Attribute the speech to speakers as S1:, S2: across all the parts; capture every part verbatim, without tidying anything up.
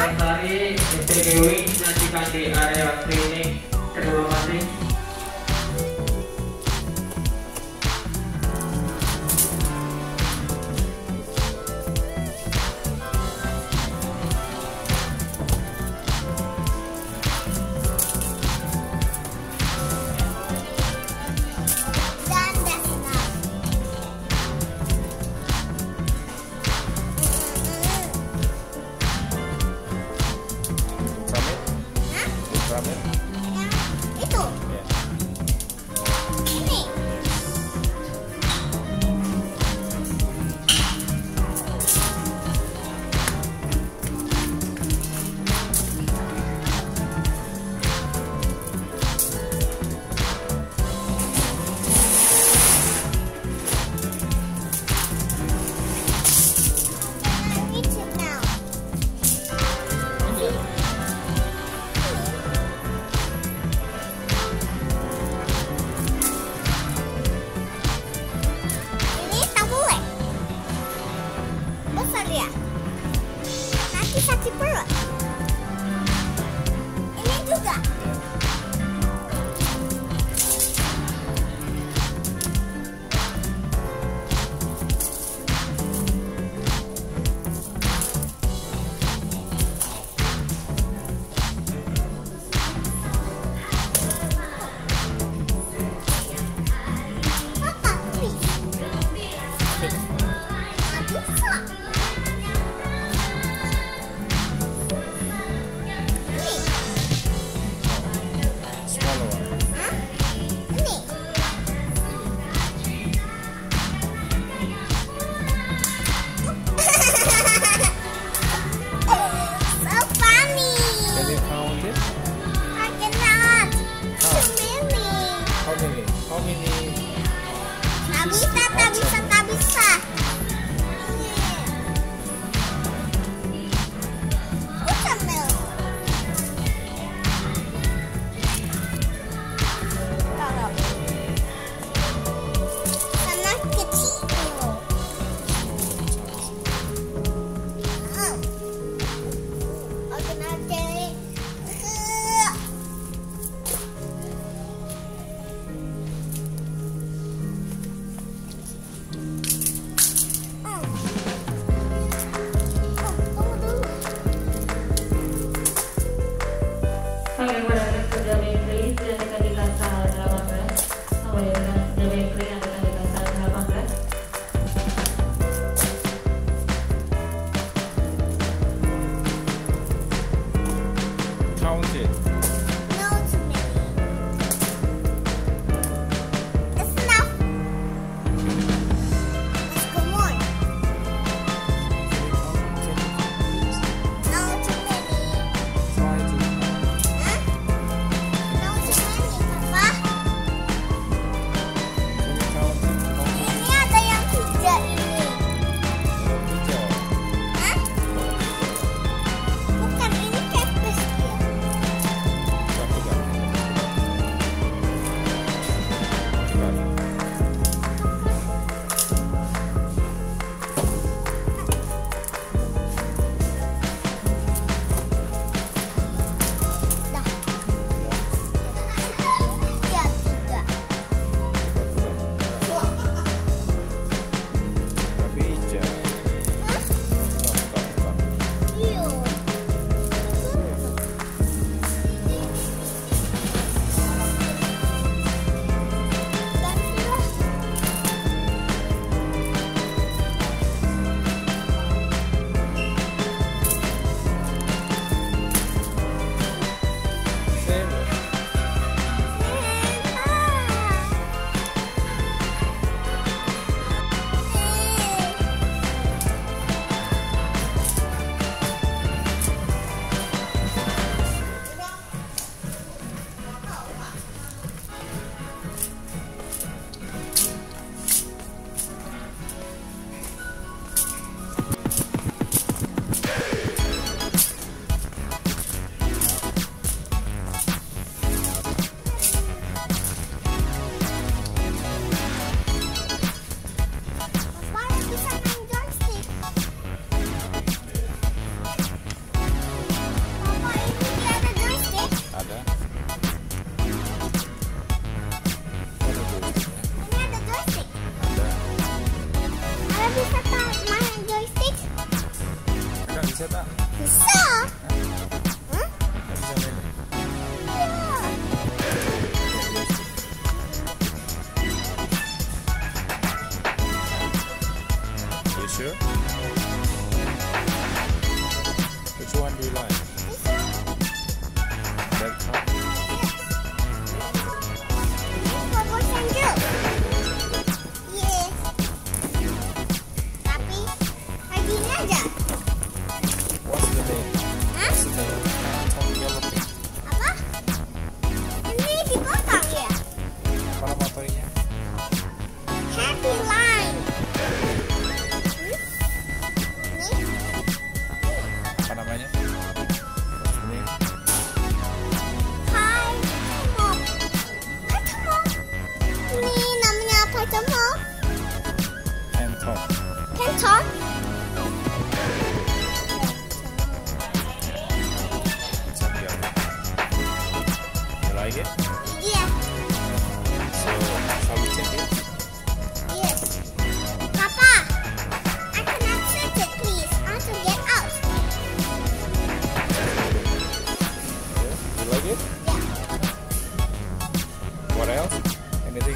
S1: Sari, S T G Wings nantikan di area training. Terima kasih.
S2: Itu. Ini. Ya, nanti sakit perut. Ini juga. Tak bisa, tak bisa, tak bisa. Ucamil. Tolong. Sama kecil. Oh. Oke, nanti.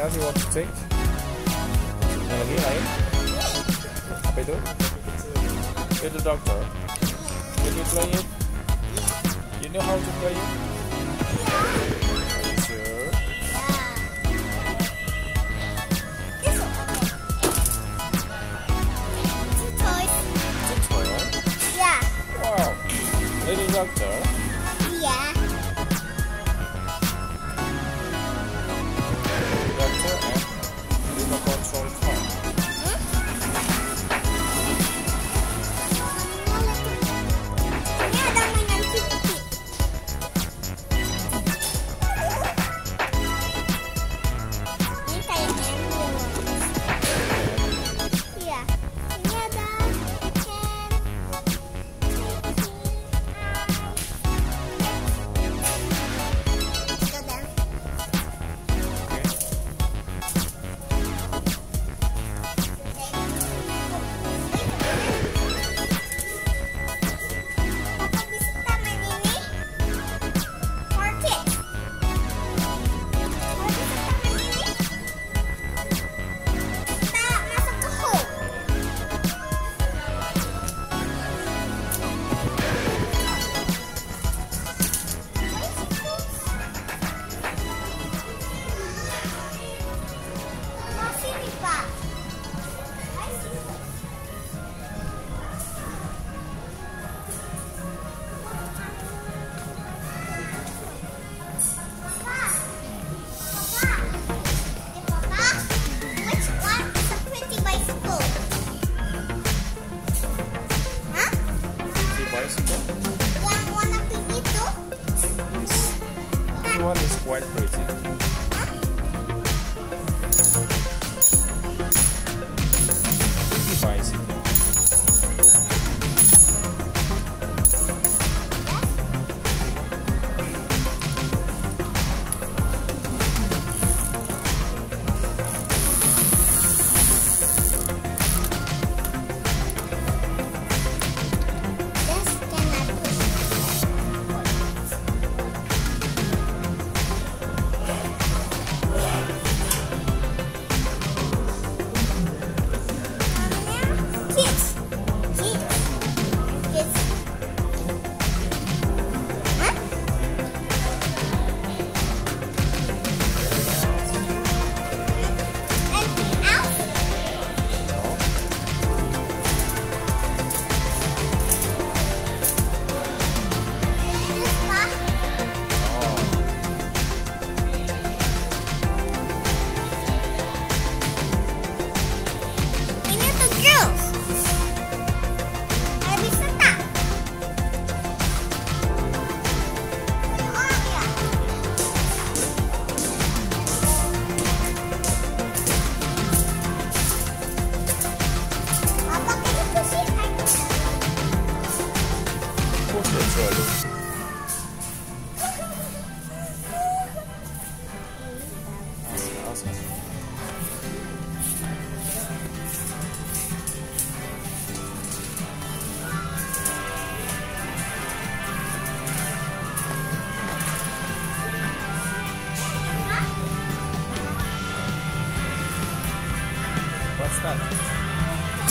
S3: else you want to take? Yang lagi lain? Apa itu? Itu doctor. Can you play it? You know how to play it? Are you sure?
S2: This one. Two toys.
S3: It's toy.
S2: Yeah.
S3: Wow. Little doctor.
S2: Yeah.
S3: Doctor and remote control car.
S2: Ini ada mainan kiki. Ini kayak handphone. Iya. Ini ada pen. Itu dan Papa bisa main ini for kids. Papa bisa main ini. Kita masuk ke home. Oh, sini, Pak. Ayo sini. Papa, Papa, which one is a pretty bicycle? Hah?
S3: The bicycle.
S2: Yang warna pink itu?
S3: This one is quite pretty. The bicycle.
S2: Yes, can I push? Kids. Kids. Kids. Huh? Anything else? This one? Ini untuk girls. Nggak bisa tak? Oh ya. Apa kita sih?
S3: Push it slowly. Awesome. What's that?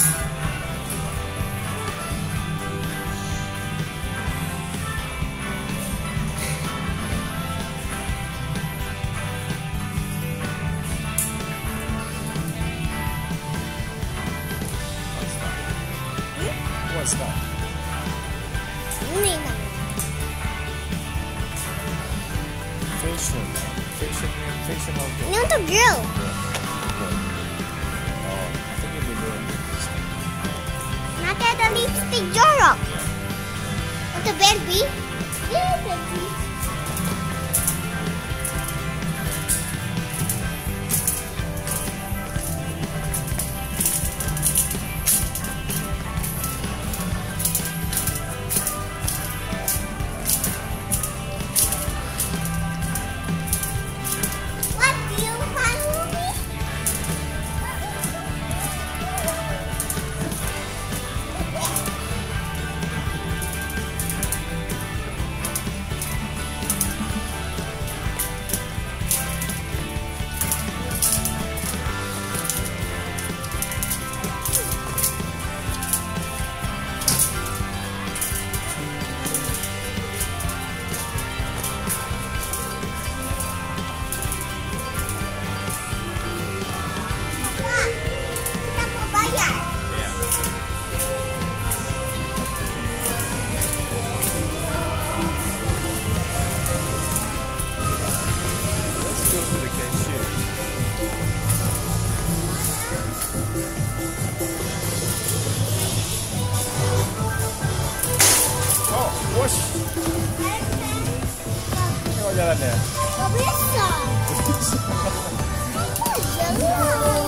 S3: What's that?
S2: Ini namanya.
S3: Fashion. Fashion. Fictional girl.
S2: Ini untuk girl.
S3: Oh, I think you'll be doing this.
S2: Nanti ada lipstick jorok. Untuk baby. Iya, baby. What do you want, Ruby?
S3: Tengok jalannya.
S2: Gak bisa.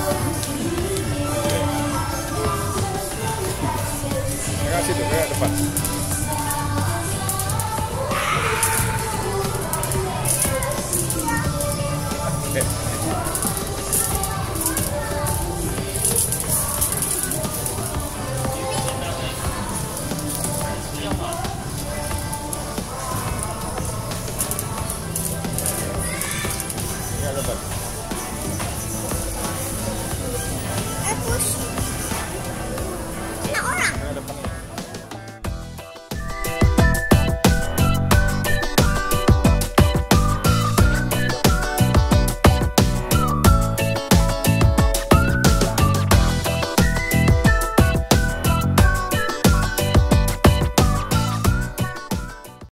S3: Terima kasih tuh, ke depan.